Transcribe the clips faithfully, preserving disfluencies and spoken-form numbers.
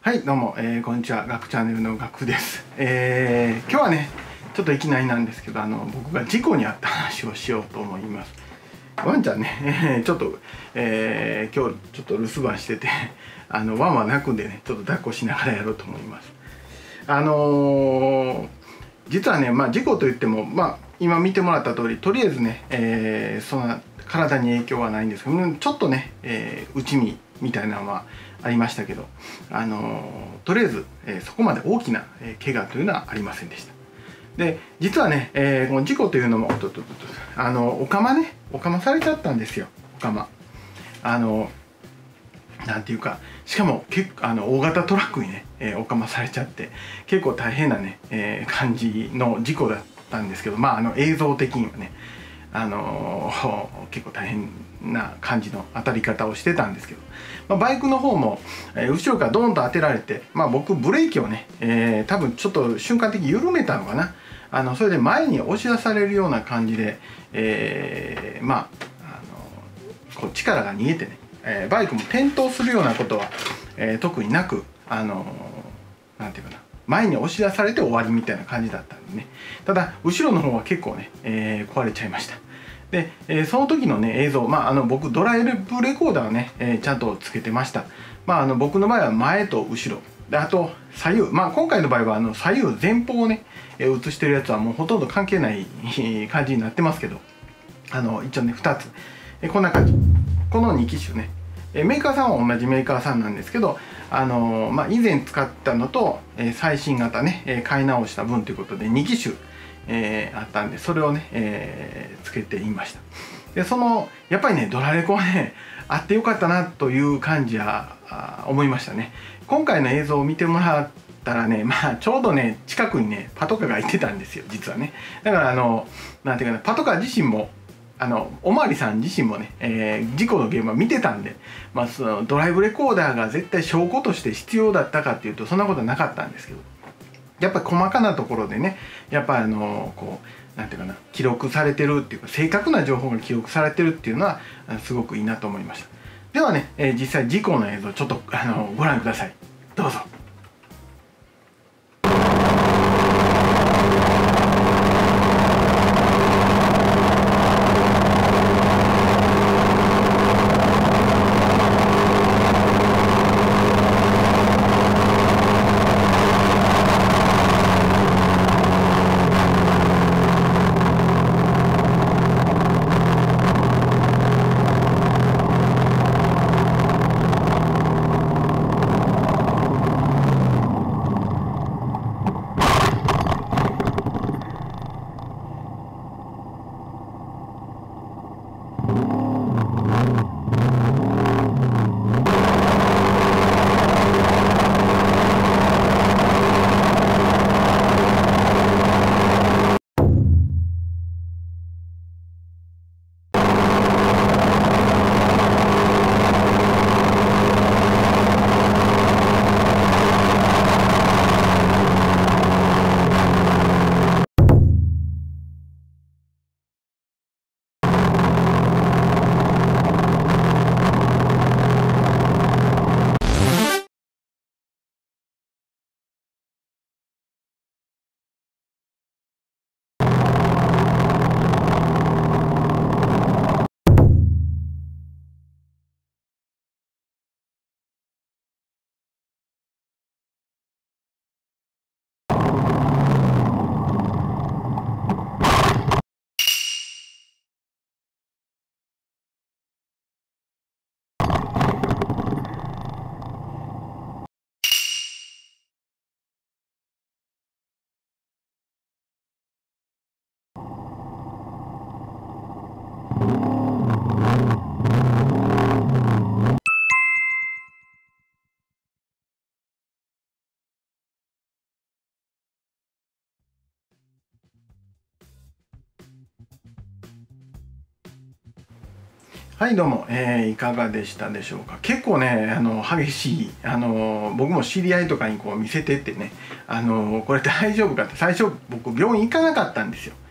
はい、どうも、えー、こんにちは。ガクチャンネルのガクです。えー、今日はね、ちょっといきなりなんですけど、あの僕が事故に遭った話をしようと思います。ワンちゃんね、えー、ちょっと、えー、今日ちょっと留守番してて、あのワンは泣くんでね、ちょっと抱っこしながらやろうと思います。あのー、実はね、まあ事故といっても、まあ今見てもらった通り、とりあえずね、えー、そんな体に影響はないんですけど、ちょっとね、えー、内身みたいなのはありましたけど、あのー、とりあえず、えー、そこまで大きな、えー、怪我というのはありませんでした。で実はね、えー、この事故というのもととととあのおかまねおかまされちゃったんですよ。おかまあのなんていうか、しかも結構あの大型トラックにね、えー、おかまされちゃって結構大変なね、えー、感じの事故だったんですけど、まああの映像的にはね、あのー、結構大変な感じの当たり方をしてたんですけど、まあ、バイクの方も、えー、後ろからドーンと当てられて、まあ、僕ブレーキをね、えー、多分ちょっと瞬間的に緩めたのかな、あのそれで前に押し出されるような感じで、えー、まあ、あのこう力が逃げてね、えー、バイクも転倒するようなことは、えー、特になく、あのー、なんていうかな、前に押し出されて終わりみたいな感じだったんでね。ただ後ろの方は結構ね、えー、壊れちゃいました。で、えー、その時のね映像、まあ、あの僕ドライブレコーダーをね、えー、ちゃんとつけてました。まあ、あの僕の場合は前と後ろで、あと左右、まあ今回の場合はあの左右前方をね、えー、映してるやつはもうほとんど関係ない感じになってますけど、あの一応ねふたつ、えー、こんな感じ、このに機種ね、えー、メーカーさんは同じメーカーさんなんですけど、あのー、まあ、以前使ったのと、えー、最新型ね、えー、買い直した分ということでに機種、えー、あったんで、それをね、えー、つけていました。でそのやっぱりねドラレコはねあってよかったなという感じは思いましたね。今回の映像を見てもらったらね、まあちょうどね近くにねパトカーがいてたんですよ、実はね。だからあのなんていうかな、パトカー自身もあのおまわりさん自身もね、えー、事故の現場見てたんで、まあ、そのドライブレコーダーが絶対証拠として必要だったかっていうとそんなことはなかったんですけど、やっぱり細かなところでね、やっぱりあのこうなんていうかな、記録されてるっていうか正確な情報が記録されてるっていうのはすごくいいなと思いました。ではね、えー、実際事故の映像ちょっとあのご覧ください。どうぞ。はいどうも、えー、いかがでしたでしょうか。結構ねあの激しい、あの僕も知り合いとかにこう見せてってね、あのこれ大丈夫かって、最初僕病院行かなかったんですよ。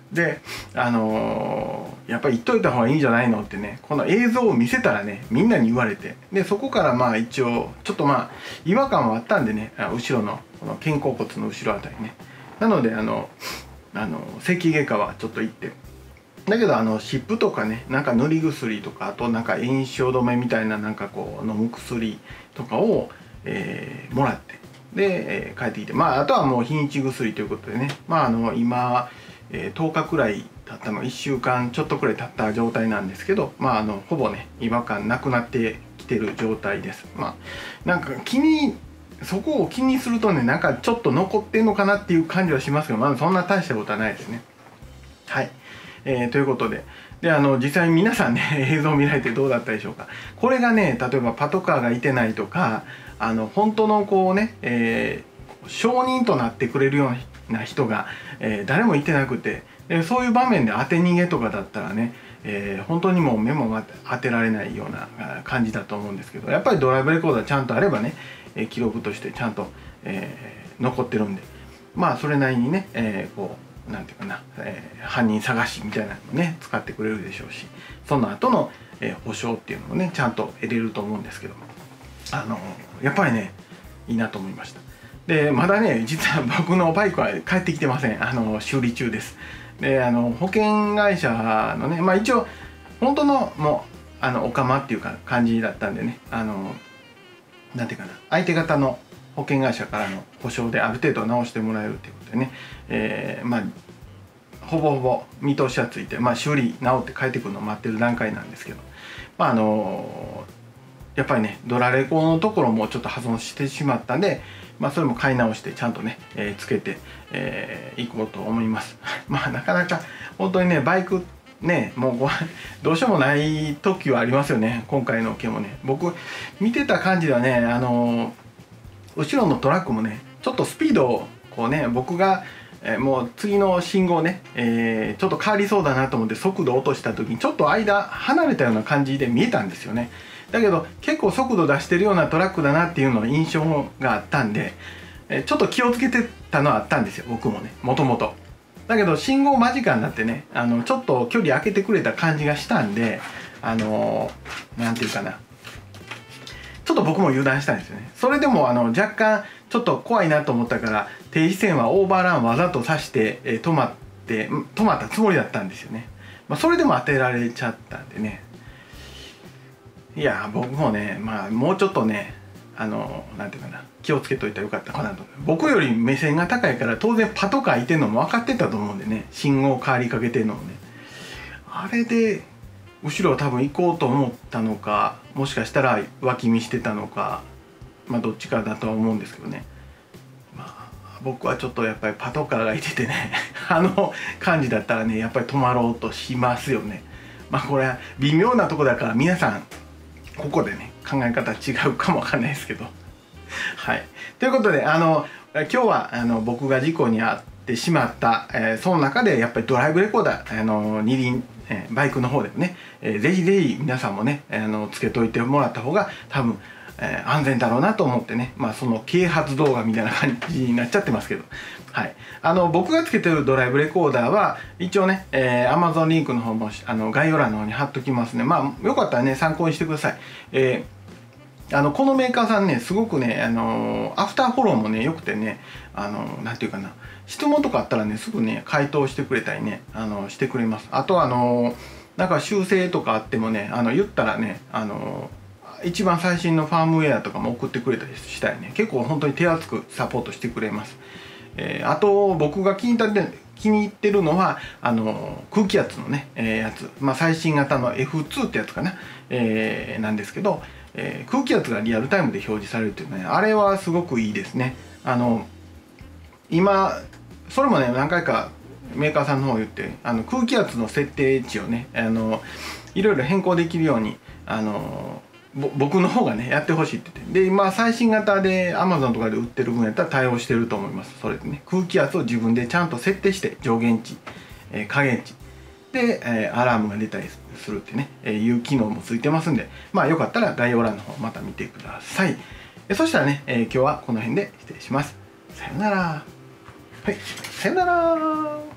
であのー、やっぱり言っといた方がいいんじゃないのってね、この映像を見せたらねみんなに言われて、でそこからまあ一応ちょっとまあ違和感はあったんでね、後ろのこの肩甲骨の後ろあたりね、なのであのあの整形外科はちょっと行って、だけどあの湿布とかね、なんか塗り薬とか、あとなんか炎症止めみたいななんかこう飲む薬とかを、えー、もらって、で、えー、帰ってきて、まああとはもう日にち薬ということでね、まああの今、えー、とおかくらい経ったの、いっしゅうかんちょっとくらい経った状態なんですけど、まああのほぼね違和感なくなってきてる状態です。まあなんか気にそこを気にするとね、なんかちょっと残ってんのかなっていう感じはしますけど、まだそんな大したことはないですね。はい、えー、ということで、であの実際に皆さんね映像を見られてどうだったでしょうか。これがね、例えばパトカーがいてないとか、あの本当のこうね、えー、証人となってくれるような人が、えー、誰もいてなくて、でそういう場面で当て逃げとかだったらね、えー、本当にもう目も当てられないような感じだと思うんですけど、やっぱりドライブレコーダーちゃんとあればね、えー、記録としてちゃんと、えー、残ってるんで、まあそれなりにね、えー、こうなんていうかな、えー、犯人探しみたいなのもね使ってくれるでしょうし、その後の、えー、保証っていうのもねちゃんと得れると思うんですけど、あのやっぱりねいいなと思いました。でまだね実は僕のバイクは帰ってきてません。あの修理中です。であの保険会社のね、まあ一応本当のもうあのオカマっていうか感じだったんでね、あのなんていうかな、相手方の保険会社からの保証である程度直してもらえるっていうことでね、えー、まあほぼほぼ見通しはついて、まあ、修理直って帰ってくるのを待ってる段階なんですけど、まああのやっぱりねドラレコのところもちょっと破損してしまったんで、まあ、それも買い直してちゃんとね、えー、つけてい、えー、こうと思います。まあなかなか本当にねバイクねもうどうしようもない時はありますよね。今回の件もね、僕見てた感じではね、あの後ろのトラックもねちょっとスピードをこうね、僕がえー、もう次の信号ね、えー、ちょっと変わりそうだなと思って速度落とした時にちょっと間離れたような感じで見えたんですよね。だけど結構速度出してるようなトラックだなっていうの印象があったんで、えー、ちょっと気をつけてたのはあったんですよ、僕もね、もともと。だけど信号間近になってね、あのちょっと距離空けてくれた感じがしたんで、あのー、なんていうかな、ちょっと僕も油断したんですよね。それでもあの若干ちょっと怖いなと思ったから停止線はオーバーランわざとさして、えー、止まって止まったつもりだったんですよね。まあ、それでも当てられちゃったんでね、いや僕もね、まあもうちょっとね、あのなんていうかな、気をつけといたらよかったかなと。僕より目線が高いから当然パトカーいてんのも分かってたと思うんでね、信号変わりかけてんのもね、あれで後ろは多分行こうと思ったのか、もしかしたら脇見してたのか、まあどっちかだとは思うんですけどね。まあ僕はちょっとやっぱりパトカーがいててねあの感じだったらねやっぱり止まろうとしますよね。まあこれは微妙なとこだから皆さんここでね考え方違うかもわかんないですけどはい、ということであの今日はあの僕が事故に遭ってしまった、えー、その中でやっぱりドライブレコーダー、あの二輪、えー、バイクの方でもね、えー、ぜひぜひ皆さんもね、あのつけといてもらった方が多分、えー、安全だろうなと思ってね、まあその啓発動画みたいな感じになっちゃってますけど、はい、あの僕がつけてるドライブレコーダーは一応ね、えー、Amazon リンクの方もあの概要欄の方に貼っときますね。まあよかったらね参考にしてください。えーあのこのメーカーさんねすごくね、あのアフターフォローもねよくてね、あのなんていうかな、質問とかあったらねすぐね回答してくれたりね、あのしてくれます。あとはあのなんか修正とかあってもね、あの言ったらね、あの一番最新のファームウェアとかも送ってくれたりしたりね、結構本当に手厚くサポートしてくれます。えー、あと僕が気に入って気に入ってるのはあの空気圧のね、えー、やつ、まあ、最新型の エフツー ってやつかな、えー、なんですけど、えー、空気圧がリアルタイムで表示されるっていうね、あれはすごくいいですね。あの今それもね何回かメーカーさんの方言って、あの空気圧の設定値をね、あのいろいろ変更できるようにあの僕の方がねやってほしいって言って、で今最新型で Amazon とかで売ってる分やったら対応してると思います。それでね空気圧を自分でちゃんと設定して上限値、えー、下限値で、えー、アラームが出たりするってね、えー、いう機能もついてますんで、まあよかったら概要欄の方また見てください。えそしたらね、えー、今日はこの辺で失礼します。さよなら。はい、さよなら。